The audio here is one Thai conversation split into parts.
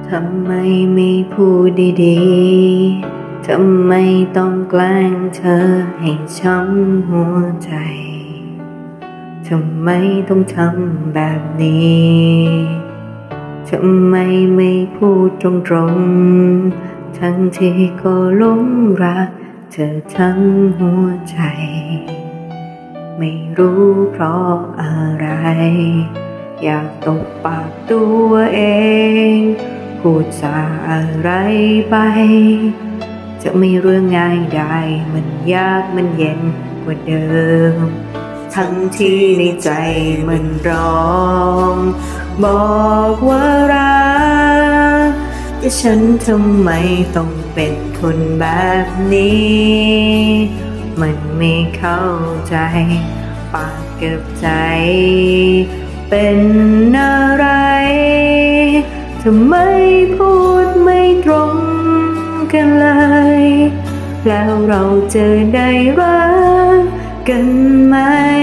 ทำไมไม่พูดดีๆทำไมต้องแกล้งเธอให้ช้ำหัวใจทำไมต้องทำแบบนี้ทำไมไม่พูดตรงๆทั้งที่ก็หลงรักเธอทั้งหัวใจไม่รู้เพราะอะไรอยากตบปากตัวเองพูดจาอะไรไปจะไม่เรื่องง่ายได้มันยากมันเย็นกว่าเดิมทั้งที่ในใจมันร้องบอกว่ารักแต่ฉันทำไมต้องเป็นคนแบบนี้มันไม่เข้าใจปากกับใจเป็นอะไรทำไมพูดไม่ตรงกันเลยแล้วเราจะได้รักกันไหม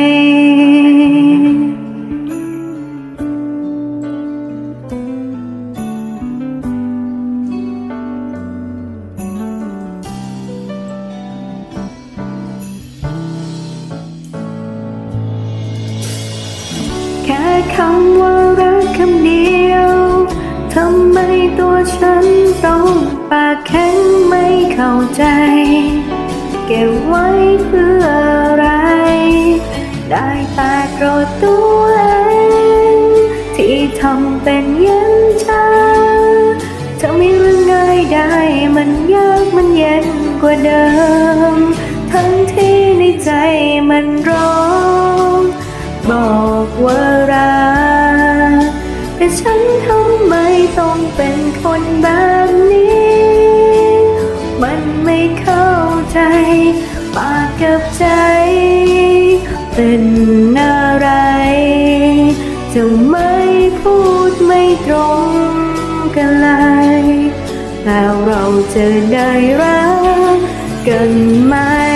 แค่คำว่ารักคำเดียวทำไมตัวฉันต้องปากแข็งไม่เข้าใจเก็บไว้เพื่ออะไรได้แต่โกรธตัวเองที่ทำเป็นยันชาทำให้เรื่องง่ายได้มันยากมันเย็นกว่าเดิมทั้งที่ในใจมันร้องบอกว่ารักแต่ฉันทำไมต้องเป็นคนแบบนี้มันไม่เข้าใจปากกับใจเป็นอะไรจะไม่พูดไม่ตรงกันเลยแล้วเราจะได้รักกันไหม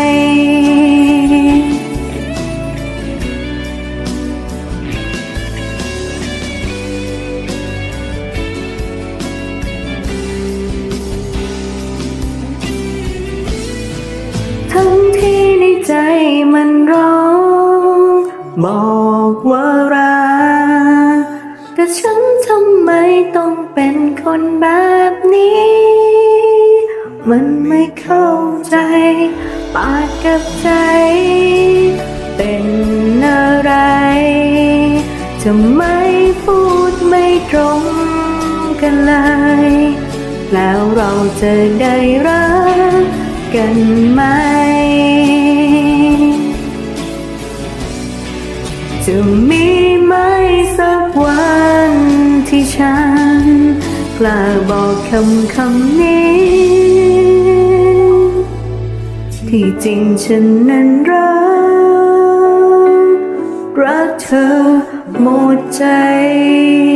ทั้งที่ในใจมันร้องบอกว่ารักแต่ฉันทำไมต้องเป็นคนแบบนี้มันไม่เข้าใจปากกับใจเป็นอะไรจะไม่พูดไม่ตรงกันเลยแล้วเราจะได้รักกันไหมจะมีไหมสักวันที่ฉันกล้าบอกคำนี้ที่จริงฉันนั้นรักเธอหมดใจ